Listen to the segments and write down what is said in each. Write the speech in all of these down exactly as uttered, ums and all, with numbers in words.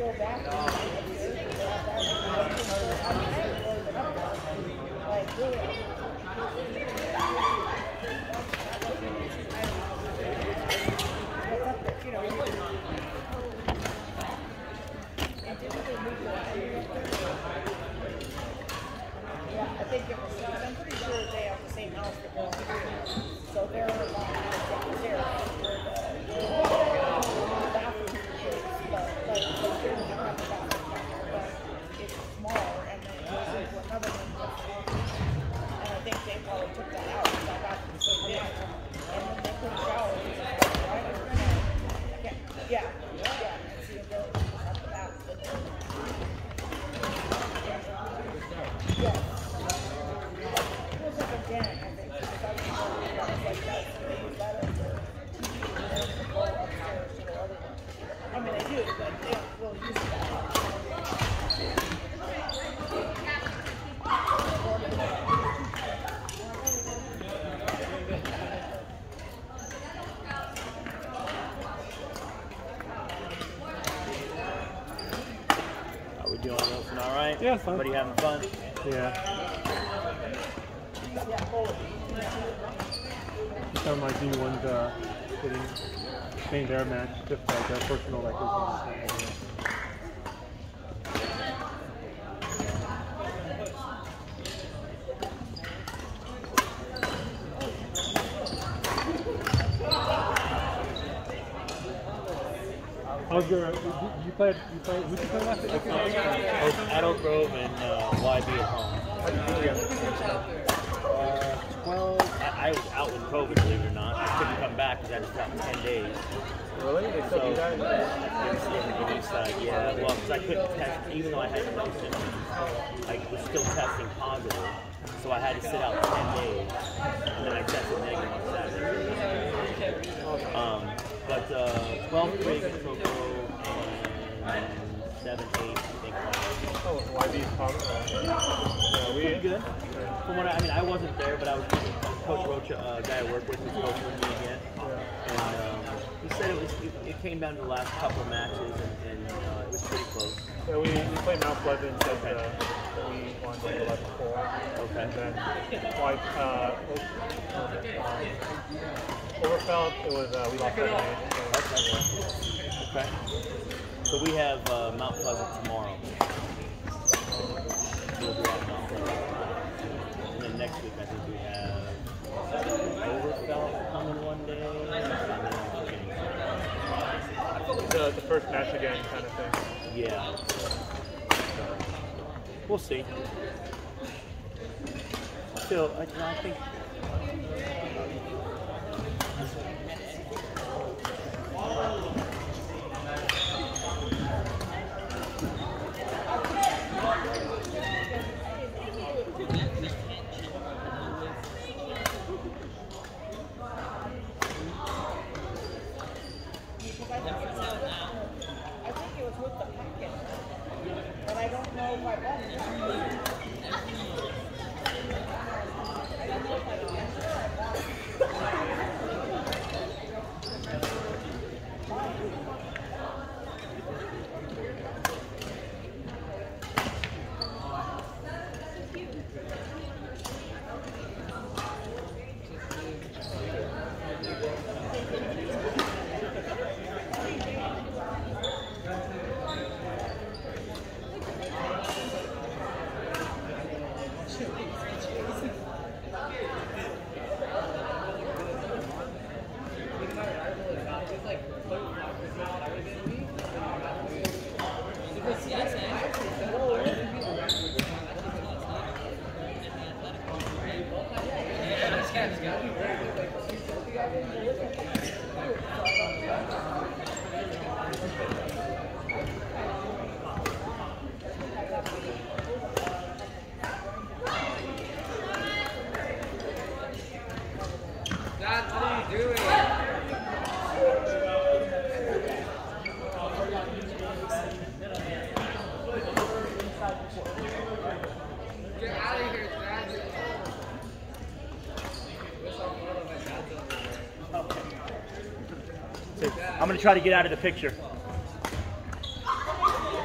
Yeah, fun. Everybody having fun? Yeah. Some of my D ones uh, getting Spain Air match, just like a personal like this. How's your, you, you played, you played, who did you play last week? At Oak Grove and uh, Y B at home. Uh, twelve, I, I was out with COVID, believe it or not. I couldn't come back because I had to stop ten days. Really? They So, took you guys? in the east side, yeah. Well, because I couldn't test, even though I had no symptoms, I was still testing positive. So I had to sit out ten days, and then I tested negative on Saturday. Um, but uh, twelve, three against Oak Grove, and seven, eight, I think. Oh, Y B Cung. Yeah, we pretty good. From what I, I mean, I wasn't there, but I was Coach Roach, a uh, guy I work with, who's coaching with me again. Yeah. And um, he said it was it, it came down to the last couple of matches, and, and uh, it was pretty close. Yeah, we, we played Mount Pleasant, and okay. uh, we won like eleven four. Okay. And then like uh, um, Overfelt, it was uh, we lost seven eight. Okay. Okay. So we have uh, Mount Pleasant tomorrow. We'll be at Mount Pleasant. And then next week I think we have Overfelt coming one day. And then I'm forgetting something. The, the first match again kind of thing. Yeah. So, we'll see. Still, I, I think. I'm going to try to get out of the picture.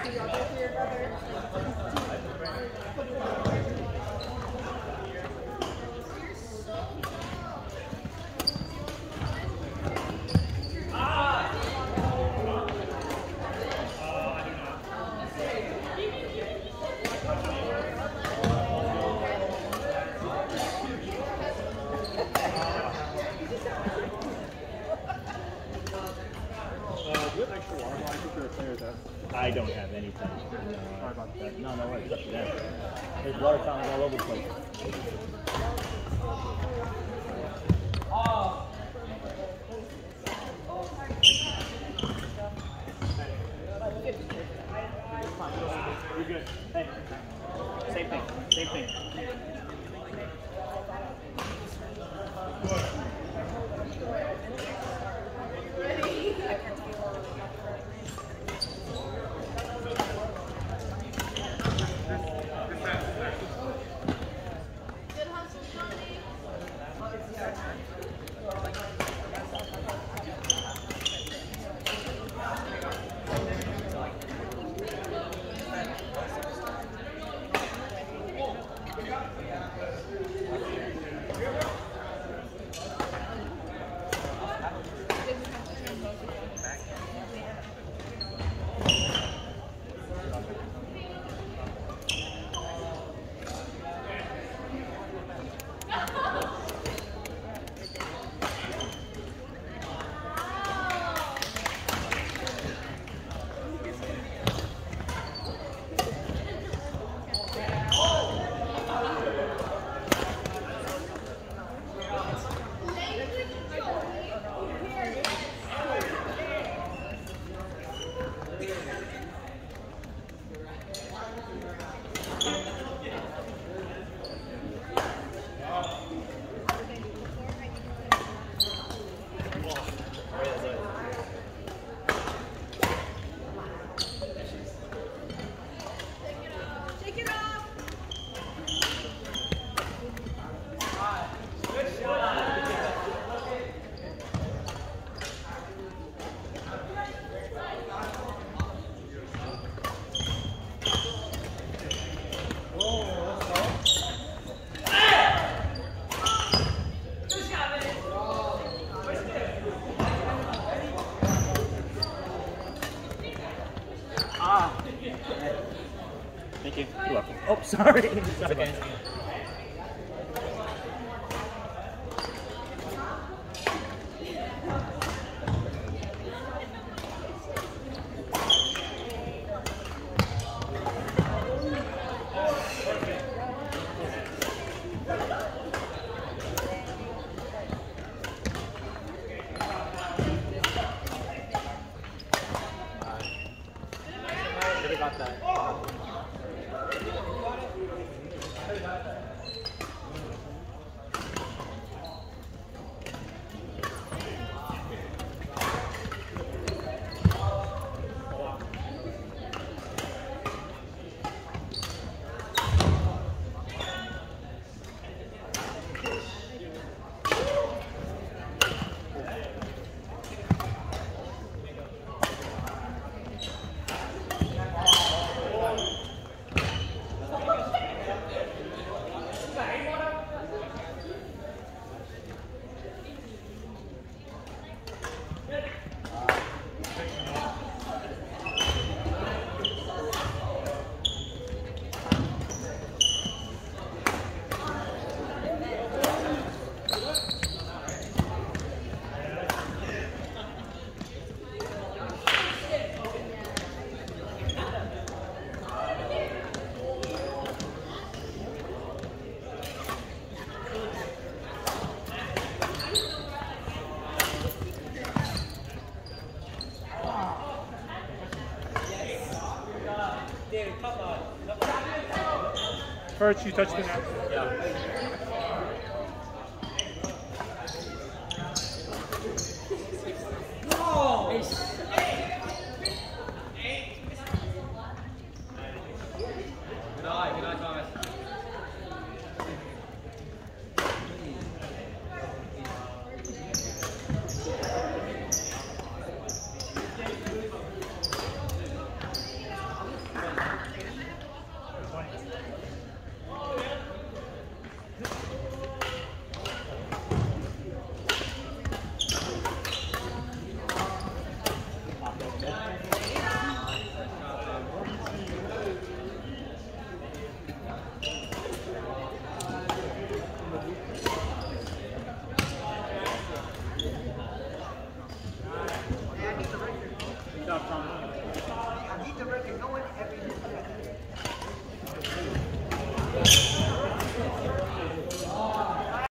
I don't have anything. Uh, Sorry about that. No, no worries. Up to them. There's water fountains all over the place. You're good. Hey. Same thing. Same thing. Thank you. You're welcome. Oh, sorry. Sorry. Okay. Got that. First, you touched the net. Yeah.